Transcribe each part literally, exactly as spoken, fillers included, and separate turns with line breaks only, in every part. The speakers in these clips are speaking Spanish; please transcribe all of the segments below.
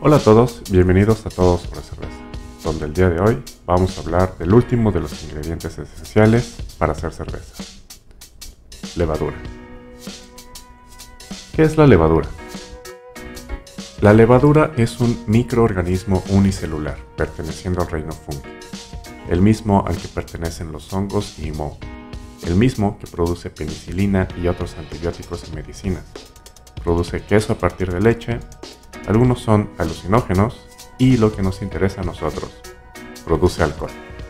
Hola a todos, bienvenidos a Todos sobre Cerveza, donde el día de hoy vamos a hablar del último de los ingredientes esenciales para hacer cerveza: levadura. ¿Qué es la levadura? La levadura es un microorganismo unicelular perteneciendo al reino fungi, el mismo al que pertenecen los hongos y moho, el mismo que produce penicilina y otros antibióticos y medicinas. Produce queso a partir de leche, algunos son alucinógenos y lo que nos interesa a nosotros, produce alcohol.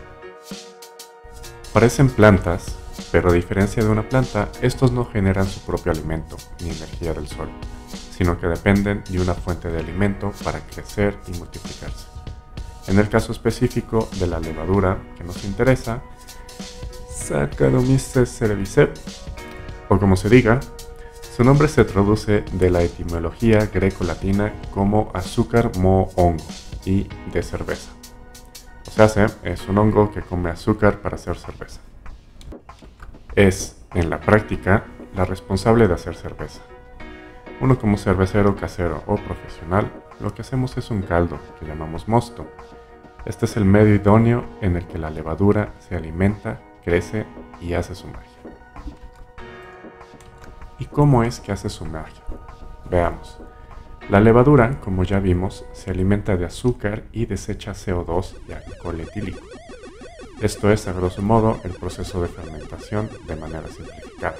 Parecen plantas, pero a diferencia de una planta, estos no generan su propio alimento ni energía del sol, sino que dependen de una fuente de alimento para crecer y multiplicarse. En el caso específico de la levadura que nos interesa, Saccharomyces cerevisiae, o como se diga, su nombre se traduce de la etimología greco-latina como azúcar, moho, hongo y de cerveza. O sea, es un hongo que come azúcar para hacer cerveza. Es, en la práctica, la responsable de hacer cerveza. Uno como cervecero casero o profesional, lo que hacemos es un caldo que llamamos mosto. Este es el medio idóneo en el que la levadura se alimenta, crece y hace su magia. ¿Y cómo es que hace su magia? Veamos. La levadura, como ya vimos, se alimenta de azúcar y desecha C O dos y alcohol etílico. Esto es, a grosso modo, el proceso de fermentación de manera simplificada.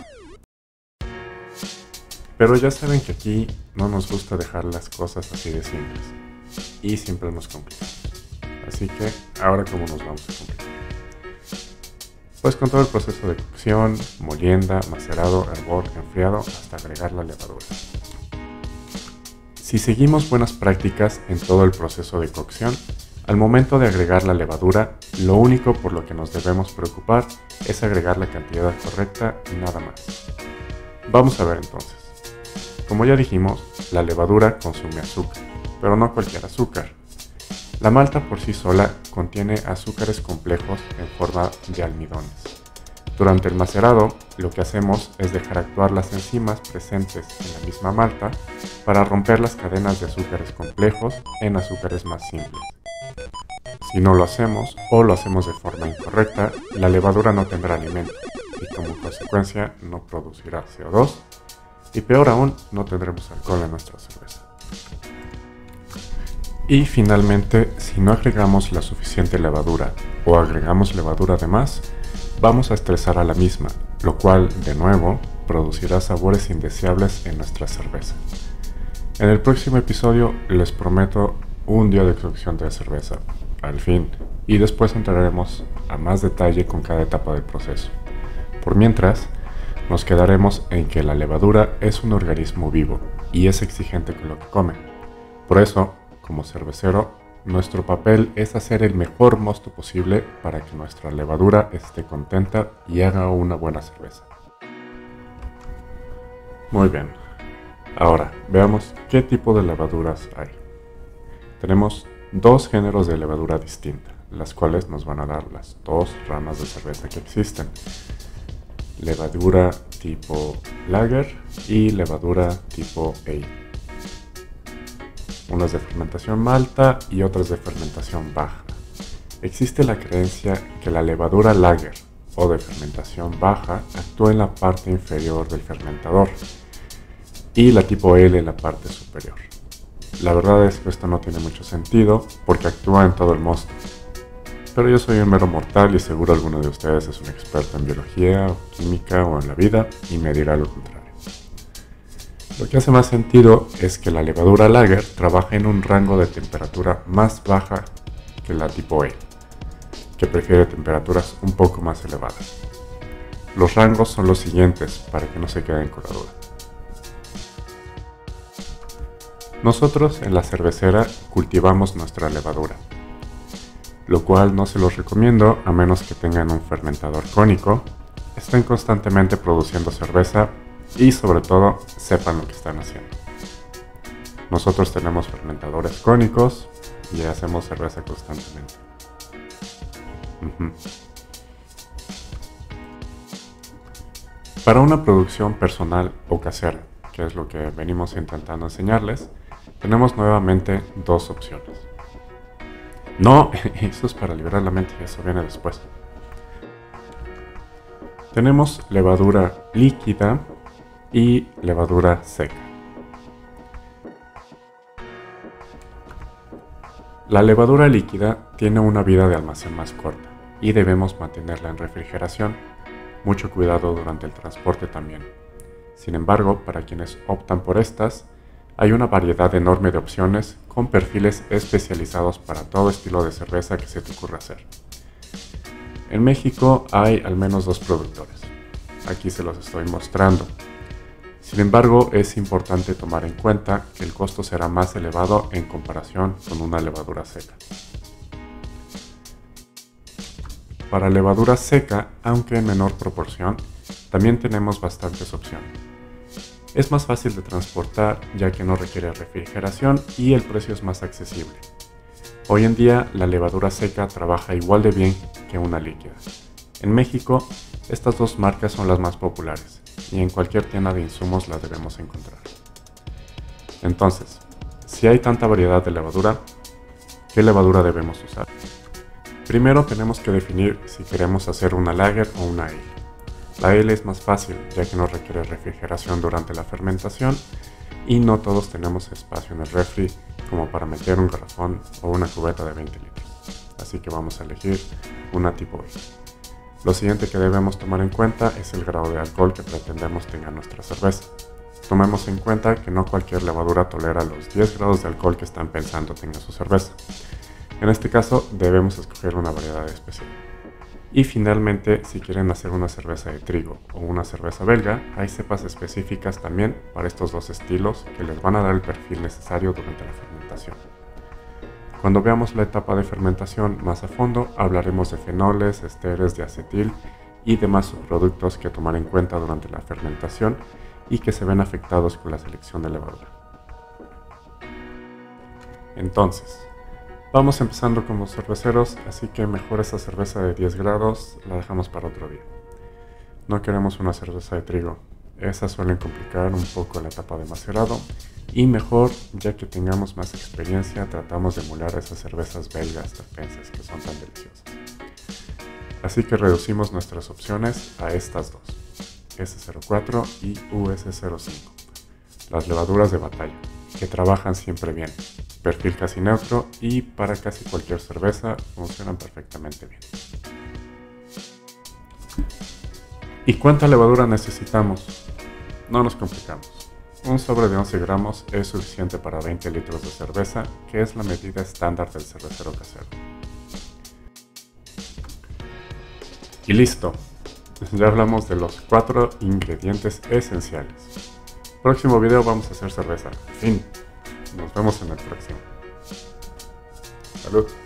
Pero ya saben que aquí no nos gusta dejar las cosas así de simples y siempre nos complicamos. Así que, ahora ¿cómo nos vamos a complicar? Pues con todo el proceso de cocción, molienda, macerado, hervor, enfriado, hasta agregar la levadura. Si seguimos buenas prácticas en todo el proceso de cocción, al momento de agregar la levadura, lo único por lo que nos debemos preocupar es agregar la cantidad correcta y nada más. Vamos a ver entonces. Como ya dijimos, la levadura consume azúcar, pero no cualquier azúcar. La malta por sí sola contiene azúcares complejos en forma de almidones. Durante el macerado, lo que hacemos es dejar actuar las enzimas presentes en la misma malta para romper las cadenas de azúcares complejos en azúcares más simples. Si no lo hacemos o lo hacemos de forma incorrecta, la levadura no tendrá alimento y como consecuencia no producirá C O dos y peor aún, no tendremos alcohol en nuestra cerveza. Y finalmente, si no agregamos la suficiente levadura o agregamos levadura de más, vamos a estresar a la misma, lo cual, de nuevo, producirá sabores indeseables en nuestra cerveza. En el próximo episodio les prometo un día de cocción de cerveza, al fin, y después entraremos a más detalle con cada etapa del proceso. Por mientras, nos quedaremos en que la levadura es un organismo vivo y es exigente con lo que come. Por eso, como cervecero, nuestro papel es hacer el mejor mosto posible para que nuestra levadura esté contenta y haga una buena cerveza. Muy bien, ahora veamos qué tipo de levaduras hay. Tenemos dos géneros de levadura distinta, las cuales nos van a dar las dos ramas de cerveza que existen: levadura tipo lager y levadura tipo ale. Unas de fermentación malta y otras de fermentación baja. Existe la creencia que la levadura lager o de fermentación baja actúa en la parte inferior del fermentador y la tipo ale en la parte superior. La verdad es que esto no tiene mucho sentido porque actúa en todo el mosto. Pero yo soy un mero mortal y seguro alguno de ustedes es un experto en biología, o química o en la vida y me dirá lo contrario. Lo que hace más sentido es que la levadura lager trabaja en un rango de temperatura más baja que la tipo ale, que prefiere temperaturas un poco más elevadas. Los rangos son los siguientes para que no se queden con la duda. Nosotros en la cervecera cultivamos nuestra levadura, lo cual no se los recomiendo a menos que tengan un fermentador cónico, estén constantemente produciendo cerveza y sobre todo sepan lo que están haciendo. Nosotros tenemos fermentadores cónicos y hacemos cerveza constantemente. Uh-huh. Para una producción personal o casera, que es lo que venimos intentando enseñarles, tenemos nuevamente dos opciones. No, eso es para liberar la mente, eso viene después. Tenemos levadura líquida y levadura seca. La levadura líquida tiene una vida de almacén más corta y debemos mantenerla en refrigeración. Mucho cuidado durante el transporte también. Sin embargo, para quienes optan por estas, hay una variedad enorme de opciones con perfiles especializados para todo estilo de cerveza que se te ocurra hacer. En México hay al menos dos productores. Aquí se los estoy mostrando. Sin embargo, es importante tomar en cuenta que el costo será más elevado en comparación con una levadura seca. Para levadura seca, aunque en menor proporción, también tenemos bastantes opciones. Es más fácil de transportar ya que no requiere refrigeración y el precio es más accesible. Hoy en día la levadura seca trabaja igual de bien que una líquida. En México, estas dos marcas son las más populares y en cualquier tienda de insumos las debemos encontrar. Entonces, si hay tanta variedad de levadura, ¿qué levadura debemos usar? Primero tenemos que definir si queremos hacer una lager o una ale. La ale es más fácil ya que no requiere refrigeración durante la fermentación y no todos tenemos espacio en el refri como para meter un garrafón o una cubeta de veinte litros. Así que vamos a elegir una tipo ale. Lo siguiente que debemos tomar en cuenta es el grado de alcohol que pretendemos tenga nuestra cerveza. Tomemos en cuenta que no cualquier levadura tolera los diez grados de alcohol que están pensando tenga su cerveza. En este caso debemos escoger una variedad especial. Y finalmente, si quieren hacer una cerveza de trigo o una cerveza belga, hay cepas específicas también para estos dos estilos que les van a dar el perfil necesario durante la fermentación. Cuando veamos la etapa de fermentación más a fondo, hablaremos de fenoles, esteres, diacetil y demás subproductos que tomar en cuenta durante la fermentación y que se ven afectados con la selección de levadura. Entonces, vamos empezando como cerveceros, así que mejor esa cerveza de diez grados la dejamos para otro día. No queremos una cerveza de trigo, esas suelen complicar un poco la etapa de macerado y mejor, ya que tengamos más experiencia, tratamos de emular esas cervezas belgas terpensas que son tan deliciosas. Así que reducimos nuestras opciones a estas dos, ese cero cuatro y U S cero cinco, las levaduras de batalla, que trabajan siempre bien, perfil casi neutro y para casi cualquier cerveza funcionan perfectamente bien. ¿Y cuánta levadura necesitamos? No nos complicamos. Un sobre de once gramos es suficiente para veinte litros de cerveza, que es la medida estándar del cervecero casero. Y listo, ya hablamos de los cuatro ingredientes esenciales. Próximo video vamos a hacer cerveza. Fin. Nos vemos en el próximo. Salud.